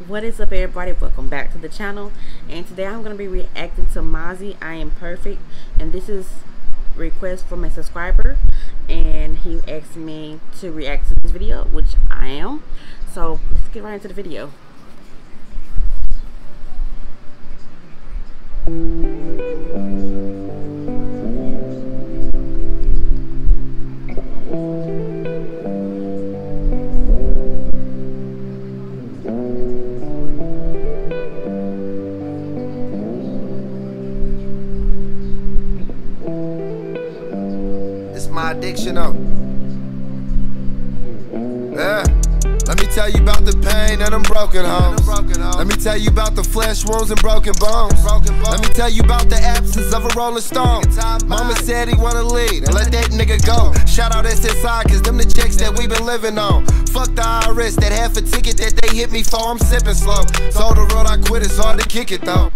What is up, everybody? Welcome back to the channel, and today I'm going to be reacting to Mozzie I Am Perfect, and this is a request from a subscriber, and he asked me to react to this video, which I am. So let's get right into the video. My addiction up. Yeah. Let me tell you about the pain and them broken homes. Let me tell you about the flesh wounds and broken bones. Let me tell you about the absence of a rolling stone. Mama said he wanna lead and let that nigga go. Shout out SSI, cause them the checks that we been living on. Fuck the IRS, that half a ticket that they hit me for, I'm sipping slow. Told the road I quit, it's hard to kick it though.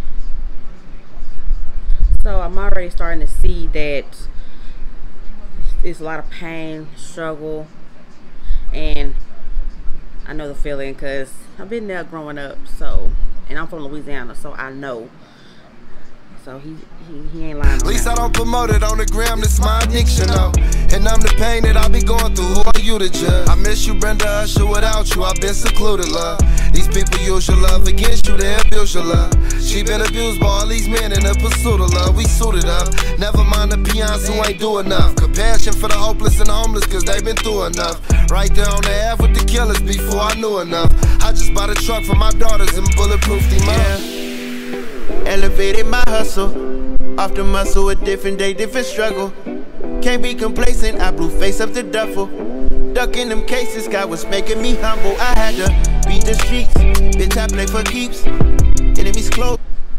So I'm already starting to see that it's a lot of pain, struggle, and I know the feeling because I've been there growing up. So, and I'm from Louisiana, so I know. So he ain't lying. At least I don't promote it on the gram, this my addiction though. And I'm the pain that I be going through, who are you to judge? I miss you, Brenda Usher, without you I've been secluded, love. These people use your love against you, they abuse your love. She been abused by all these men in the pursuit of love. We suited up, never mind the peons who ain't do enough. Compassion for the hopeless and homeless, cause they been through enough. Right there on the Ave with the killers before I knew enough. I just bought a truck for my daughters and bulletproof them up. Elevated my hustle, off the muscle, a different day, different struggle. Can't be complacent, I blew face up the duffel. Ducking them cases, God was making me humble. I had to beat the streets, bitch I play for keeps. Enemies close.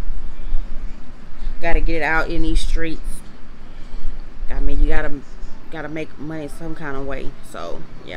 Gotta get it out in these streets. I mean, you gotta make money some kind of way. So yeah.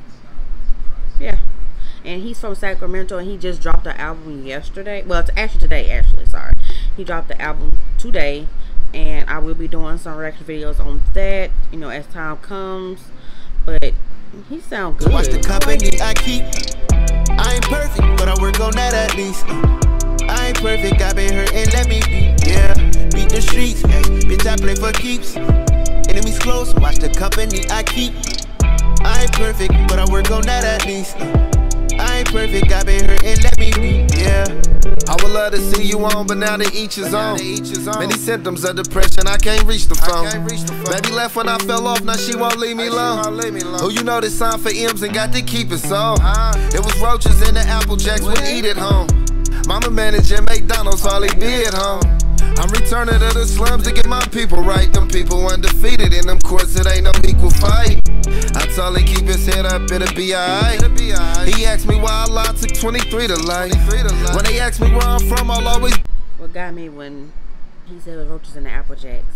And he's from Sacramento, and he just dropped the album yesterday. Well, it's actually today, sorry. He dropped the album today, and I will be doing some reaction videos on that, you know, as time comes. But he sounds good. Watch the company I keep. I ain't perfect, but I work on that at least. I ain't perfect, I been hurt and let me be. Yeah, beat the streets, bitch I play for keeps. Enemies close, watch the company I keep. I ain't perfect, but I work on that at least. I ain't perfect, I been hurt and let me be, yeah. I would love to see you on, but now to each his own. Many symptoms of depression, I can't reach the phone. Baby left when I fell off, now she won't leave me alone. Who you know this sign for M's and got to keep it so. It was roaches in the Apple Jacks, would eat at home. Mama managing McDonald's, all he be at home. I'm returning to the slums to get my people right. Them people undefeated in them courts, it ain't no equal fight. I told him keep his head up, it'll be alright. He asked me why I took 23 to life. When they ask me where I'm from, I'll always. What got me when he said the roaches in the Apple Jacks?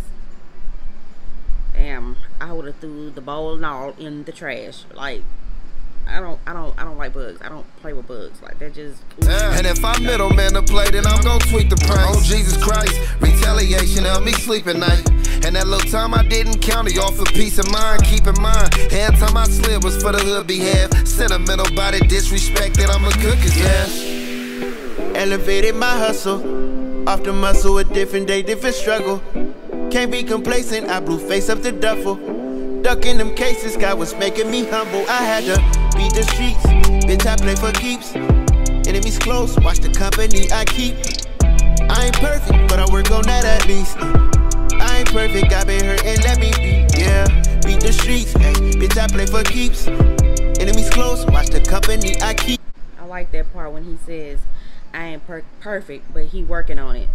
Damn, I would have threw the bowl and all in the trash. Like, I don't like bugs. I don't play with bugs. Like, that just. And if I middleman to play, then I'm gon' tweak the price. Oh Jesus Christ, retaliation help me sleep at night. And that little time I didn't count it off for peace of mind. Keep in mind, every time I slid was for the hood behalf. Sentimental body disrespected, I'm a cook his ass. Elevated my hustle, off the muscle, a different day, different struggle. Can't be complacent, I blew face up the duffel. Ducking them cases, God was making me humble. I had to beat the streets, bitch I play for keeps. Enemies close, watch the company I keep. I ain't perfect, but I work on that at least. I ain't perfect, I been hurt and let me be. Yeah, beat the streets, bitch I play for keeps. Enemies close, watch the company I keep. I like that part when he says, I ain't perfect, but he working on it.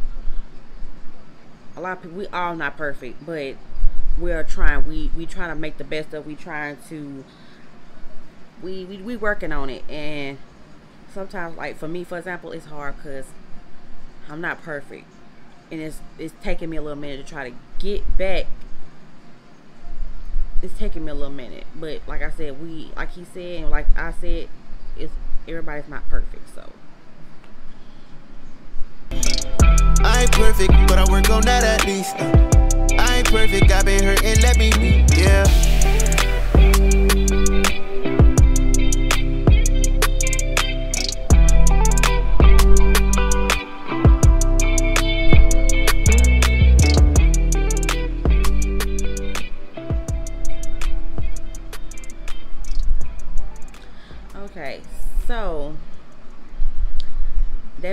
A lot of people, we all not perfect, but we are trying. We trying to make the best of. We trying to. We working on it, and sometimes, like for me, for example, it's hard because I'm not perfect, and it's taking me a little minute to try to get back. It's taking me a little minute, but like I said, like he said, and like I said, everybody's not perfect, so. I ain't perfect, but I work on that at least. I ain't perfect, I been hurt and let me be, yeah.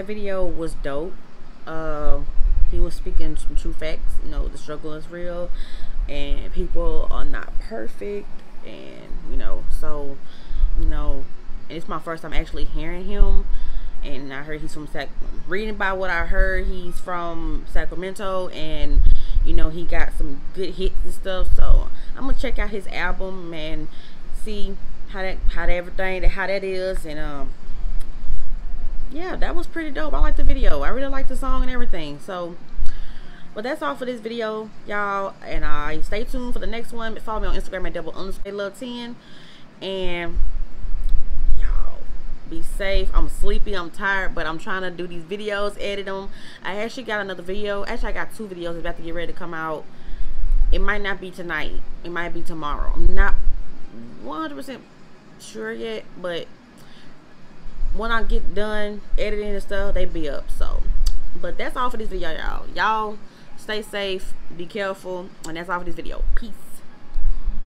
that video was dope. He was speaking some true facts. You know, the struggle is real, and people are not perfect, and you know, so you know, and it's my first time actually hearing him. And I heard he's from reading by what I heard, he's from Sacramento, and you know, he got some good hits and stuff. So I'm gonna check out his album and see how that is. And yeah, that was pretty dope. I like the video. I really like the song and everything. So, but that's all for this video, y'all. And stay tuned for the next one. Follow me on Instagram at _love10. And y'all, be safe. I'm sleepy, I'm tired, but I'm trying to do these videos, edit them. I actually got another video. Actually, I got 2 videos about to get ready to come out. It might not be tonight. It might be tomorrow. I'm not 100% sure yet, but when I get done editing and stuff, they be up. So, but that's all for this video, y'all. Y'all stay safe, be careful, and that's all for this video. Peace.